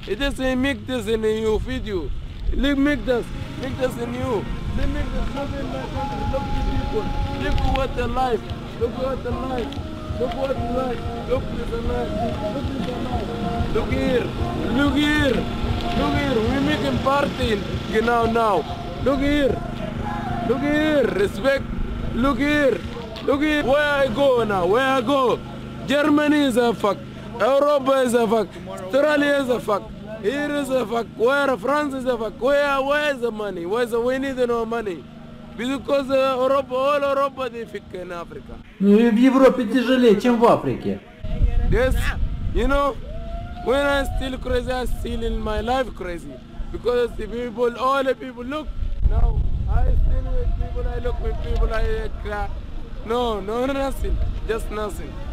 It just say make this in your video. Make this in you. They make this look in my country. Look at people. Look what the life. Look what the life. Look what the life. Look at the life. Look at the life. Look here. Look here. Look here. We making party now. Look here. Look here. Respect. Look here. Look here. Where I go now? Where I go? Germany is a fuck. Europe is a fuck. Australia is a fuck. Here is a fuck. Where France is a fuck. Where is the money? We need no money. Because Europe, all Europe they fuck in Africa. Ну и в Европе тяжелее, чем в Африке. Yes, you know, when I'm still crazy, I'm still in my life crazy. Because the people, all the people, look, now I still with people, I look with people, I cry. No, nothing, just nothing.